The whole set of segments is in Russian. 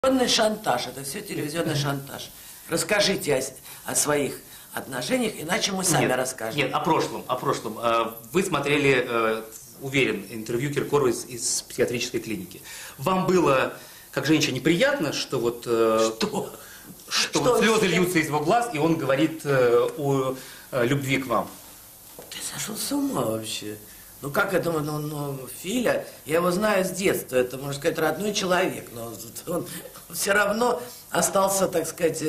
Телевизионный шантаж, это все телевизионный шантаж. Расскажите о своих отношениях, иначе мы сами расскажем. Нет, о прошлом. Вы смотрели, уверен, интервью Киркорова из психиатрической клиники. Вам было, как женщине, неприятно, что вот... Что слезы льются из его глаз, и он говорит о любви к вам? Ты сошел с ума вообще. Ну как это, Филя, я его знаю с детства, это, можно сказать, родной человек, но он все равно остался, так сказать,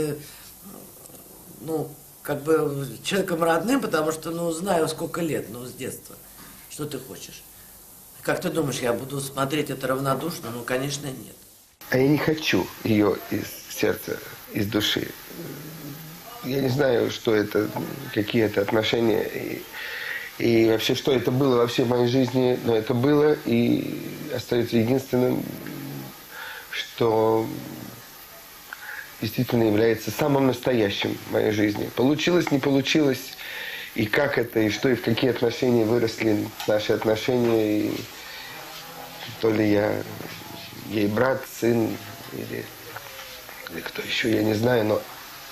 как бы человеком родным, потому что, знаю сколько лет, с детства. Что ты хочешь? Как ты думаешь, я буду смотреть это равнодушно? Ну, конечно, нет. А я не хочу ее из сердца, из души. Я не знаю, что это, какие это отношения. И вообще, что это было во всей моей жизни, но это было и остается единственным, что действительно является самым настоящим в моей жизни. Получилось, не получилось, и как это, и что, и в какие отношения выросли наши отношения, и то ли я ей брат, сын, или кто еще, я не знаю, но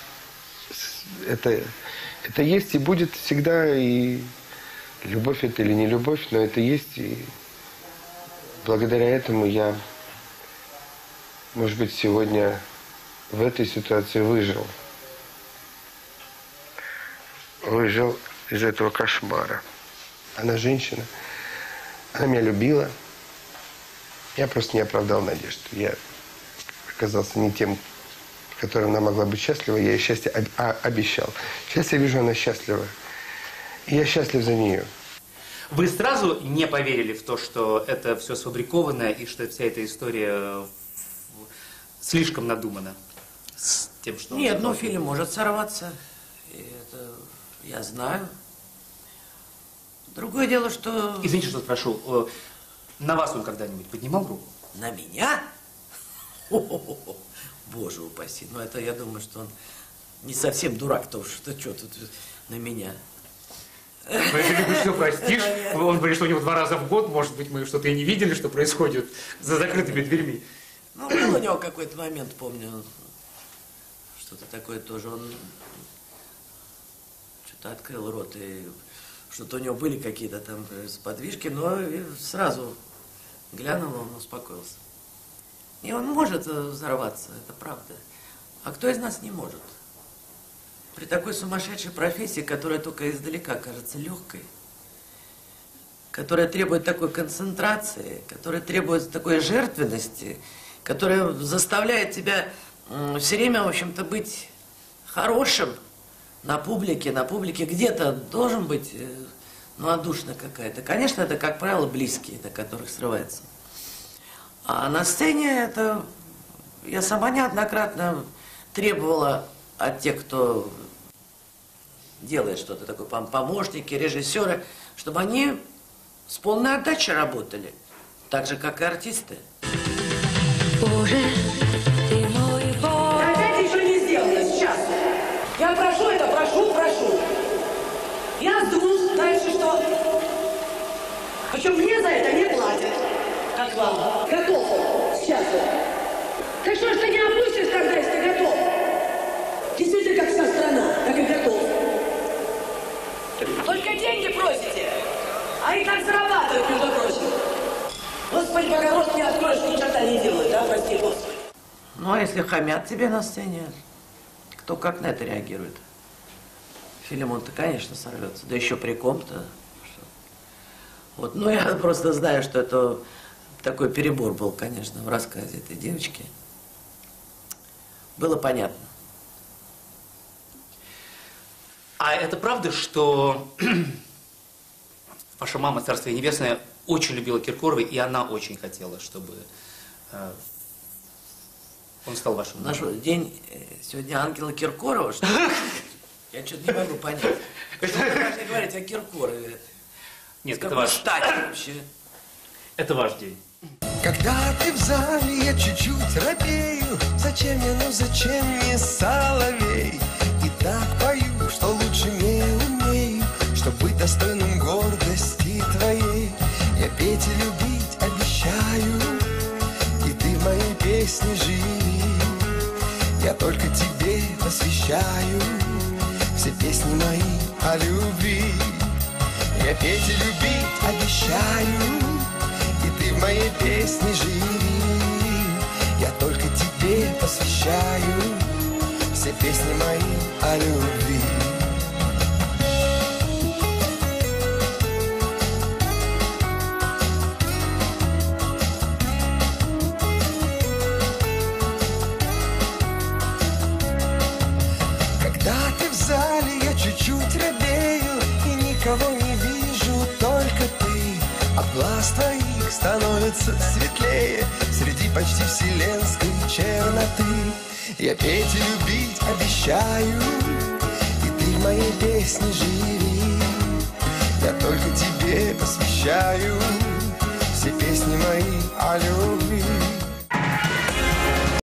это есть и будет всегда, и любовь это или не любовь, но это есть, и благодаря этому я, может быть, сегодня в этой ситуации выжил. Выжил из этого кошмара. Она женщина, она меня любила. Я просто не оправдал надежд. Я оказался не тем, которым она могла быть счастлива. Я ей счастье обещал. Сейчас я вижу, она счастлива. И я счастлив за нее. Вы сразу не поверили в то, что это все сфабрикованное и что вся эта история слишком надумана? С тем, что нет, фильм может сорваться. И это я знаю. Другое дело, что... Извините, что спрошу. На вас он когда-нибудь поднимал руку? На меня? Хо-хо-хо. Боже упаси. Это я думаю, что он не совсем дурак-то уж. Что тут на меня? Если любишь, все простишь. Он говорит, что у него 2 раза в год, может быть, мы что-то и не видели, что происходит за закрытыми дверьми. Был у него какой-то момент, помню, что-то такое тоже. Он что-то открыл рот, и что-то у него были какие-то там подвижки, но сразу глянул, он успокоился. И он может взорваться, это правда. А кто из нас не может? При такой сумасшедшей профессии, которая только издалека кажется легкой, которая требует такой концентрации, которая требует такой жертвенности, которая заставляет тебя все время, в общем-то, быть хорошим на публике где-то должен быть, отдушина какая-то. Конечно, это, как правило, близкие, до которых срывается. А на сцене это я сама неоднократно требовала от тех, кто делает что-то такое, помощники, режиссеры, чтобы они с полной отдачей работали, так же, как и артисты. Боже, ты мой Бог. Опять еще не сделано сейчас. Я прошу это, прошу. Я сдвусь, дальше что? Причем мне за это не платят, как вам. Готов сейчас. Так что ж ты не опустишь тогда, если ты готов? Действительно, как вся страна, так и готов. Только деньги просите, а и как зарабатывают, между прочим. Господи, пока рот не откроешь, ни черта не делают, да, прости, Господи. А если хамят тебе на сцене, кто как на это реагирует? Филимон-то, конечно, сорвется, да еще при ком-то. Я просто знаю, что это такой перебор был, конечно, в рассказе этой девочки. Было понятно. А это правда, что ваша мама, Царство ей небесное, очень любила Киркорова, и она очень хотела, чтобы он стал вашим мужем? Наш день сегодня ангела Киркорова, что ли? Я что-то не могу понять. Что вы должны говорить о Киркорове? Нет, это ваш... Стать вообще? Это ваш день. Когда ты в зале, я чуть-чуть робею. Зачем мне соловей? И так пою, что лучше не умею, чтоб быть достойным гордости твоей. Я петь и любить обещаю, и ты в моей песне живи. Я только тебе посвящаю все песни мои о любви. Я петь и любить обещаю, и ты в моей песне живи. Я только тебе посвящаю все песни мои о любви. Когда ты в зале, я чуть-чуть робею, и никого не вижу, только ты. А глаз твоих становится светлее среди почти вселенской черноты. Я петь и любить обещаю, и ты в моей песне живи. Я только тебе посвящаю все песни мои о любви.